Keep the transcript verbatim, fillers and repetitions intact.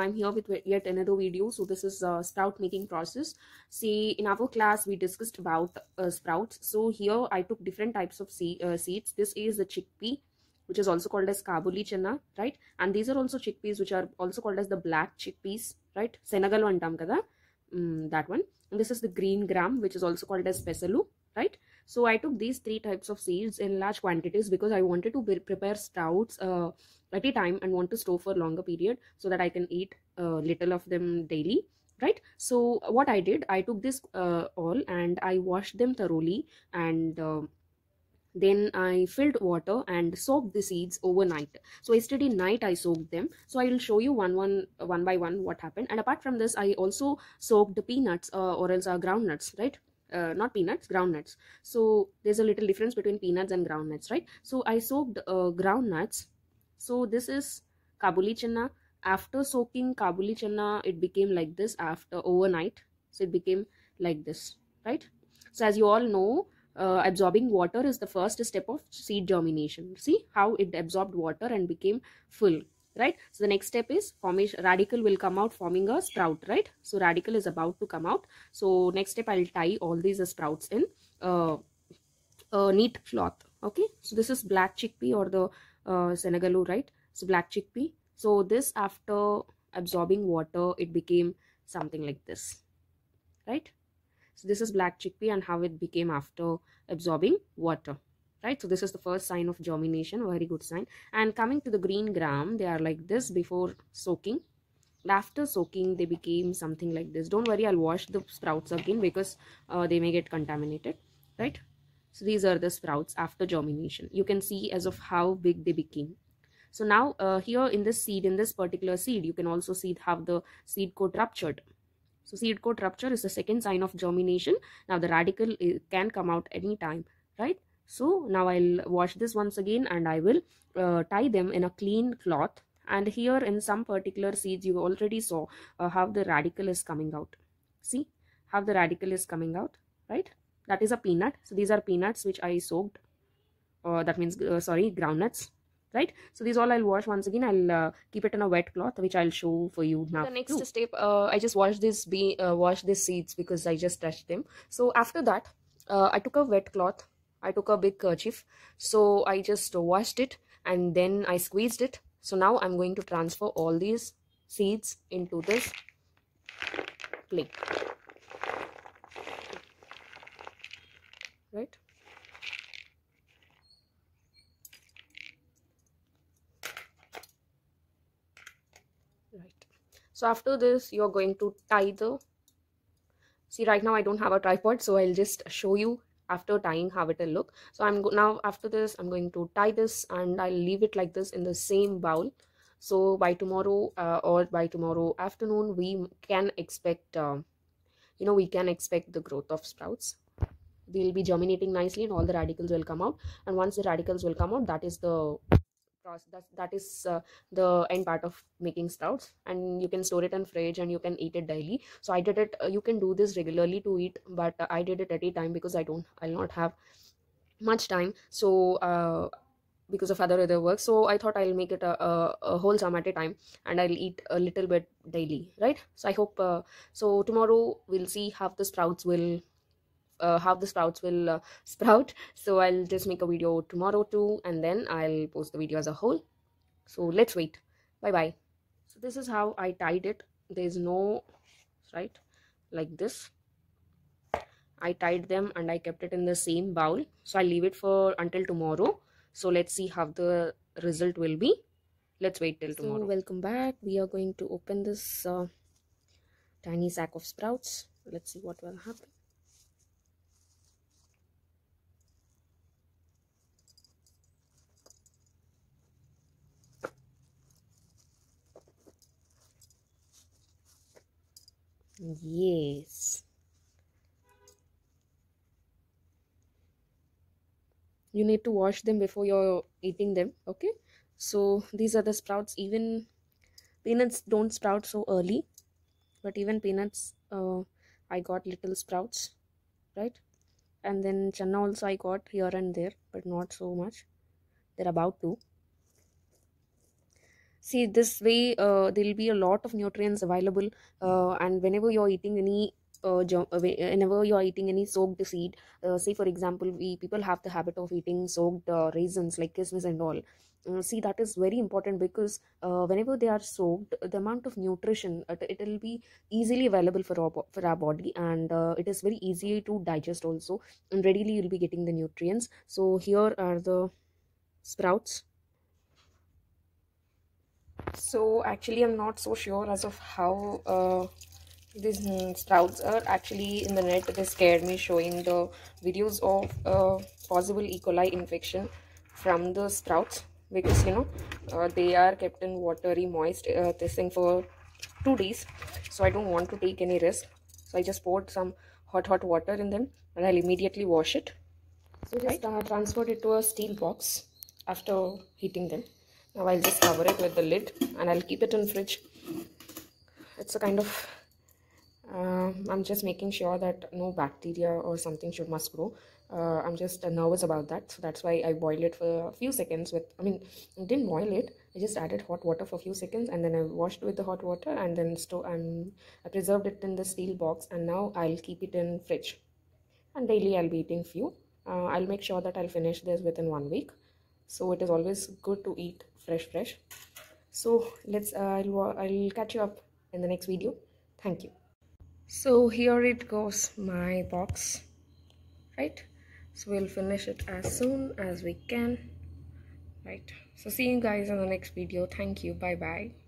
I'm here with yet another video. So this is a sprout making process. See, in our class we discussed about uh, sprouts. So here I took different types of seed, uh, seeds. This is the chickpea, which is also called as kabuli chana, right? And these are also chickpeas, which are also called as the black chickpeas, right? Senegal antam kada, mm, that one. And this is the green gram, which is also called as pesalu, right? So I took these three types of seeds in large quantities because I wanted to be, prepare sprouts uh, at a time and want to store for longer period so that I can eat uh, little of them daily, right? So what I did, I took this uh, all and I washed them thoroughly, and uh, then I filled water and soaked the seeds overnight. So yesterday night I soaked them. So I will show you one one one by one what happened. And apart from this, I also soaked the peanuts uh, or else uh, groundnuts, right? Uh, not peanuts, groundnuts. So there's a little difference between peanuts and groundnuts, right? So I soaked uh, groundnuts. So this is kabuli chana. After soaking kabuli chana, it became like this after overnight. So it became like this, right? So as you all know, uh, absorbing water is the first step of seed germination. See how it absorbed water and became full, right? So the next step is formation. Radicle will come out forming a sprout, right? So radicle is about to come out. So next step, I'll tie all these sprouts in uh, a neat cloth. Okay, so this is black chickpea or the uh, Senegalu, right? So black chickpea. So this, after absorbing water, it became something like this, right? So this is black chickpea and how it became after absorbing water, right? So this is the first sign of germination, a very good sign. And coming to the green gram, they are like this before soaking. After soaking, they became something like this. Don't worry, I'll wash the sprouts again because uh, they may get contaminated, right? So these are the sprouts after germination. You can see as of how big they became. So now uh, here in this seed, in this particular seed, you can also see how the seed coat ruptured. So seed coat rupture is the second sign of germination. Now the radicle can come out anytime, right? So now I'll wash this once again and I will uh, tie them in a clean cloth. And here in some particular seeds, you already saw uh, how the radicle is coming out. See how the radicle is coming out, right? That is a peanut. So these are peanuts which I soaked. Uh, that means, uh, sorry, groundnuts, right? So these all I'll wash once again. I'll uh, keep it in a wet cloth, which I'll show for you now. The next too. step, uh, I just washed this be uh, washed these seeds because I just touched them. So after that, uh, I took a wet cloth. I took a big kerchief. So I just washed it and then I squeezed it. So now I'm going to transfer all these seeds into this plate, right? Right. So after this, you're going to tie the, see right now I don't have a tripod, so I'll just show you after tying how it will look. So I'm go now after this, I'm going to tie this and I'll leave it like this in the same bowl. So by tomorrow uh, or by tomorrow afternoon, we can expect, uh, you know, we can expect the growth of sprouts. They'll be germinating nicely and all the radicals will come out. And once the radicals will come out, that is the process, that, that is uh, the end part of making sprouts. And you can store it in fridge and you can eat it daily. So I did it, uh, you can do this regularly to eat, but uh, I did it at a time because I don't, I'll not have much time. So uh, because of other other work, so I thought I'll make it a, a, a whole sum at a time and I'll eat a little bit daily, right? So I hope uh, so tomorrow we'll see how the sprouts will uh, how the sprouts will uh, sprout. So I'll just make a video tomorrow too, and then I'll post the video as a whole. So let's wait. Bye bye. So this is how I tied it. There's no, right, like this I tied them and I kept it in the same bowl. So I'll leave it for until tomorrow. So let's see how the result will be. Let's wait till tomorrow. So welcome back. We are going to open this uh, tiny sack of sprouts. Let's see what will happen. Yes. You need to wash them before you're eating them, okay? So these are the sprouts. Even peanuts don't sprout so early, but even peanuts, uh, I got little sprouts, right? And then channa also I got here and there, but not so much. They're about to. See, this way uh, there will be a lot of nutrients available, uh, and whenever you're eating any uh, jo- uh, whe- whenever you are eating any soaked seed, uh, say for example, we people have the habit of eating soaked uh, raisins like kismis and all. Uh, see, that is very important because uh, whenever they are soaked, the amount of nutrition, uh, it will be easily available for our bo- for our body, and uh, it is very easy to digest also, and readily you'll be getting the nutrients. So here are the sprouts. So actually, I'm not so sure as of how uh, these mm, sprouts are. Actually, in the net, they scared me showing the videos of uh, possible E. coli infection from the sprouts, because you know uh, they are kept in watery, moist uh, this thing for two days. So I don't want to take any risk. So I just poured some hot, hot water in them, and I'll immediately wash it. So just uh, transferred it to a steel box after heating them. Now I'll just cover it with the lid, and I'll keep it in fridge. It's a kind of uh, I'm just making sure that no bacteria or something should must grow. uh, I'm just uh, nervous about that, so that's why I boiled it for a few seconds with, I mean, I didn't boil it, I just added hot water for a few seconds, and then I washed with the hot water, and then store um, I preserved it in the steel box, and now I'll keep it in fridge, and daily I'll be eating few. uh, I'll make sure that I'll finish this within one week, so it is always good to eat fresh fresh. So let's uh, I'll, I'll catch you up in the next video. Thank you. So here it goes, my box, right? So we'll finish it as soon as we can, right? So see you guys in the next video. Thank you. Bye bye.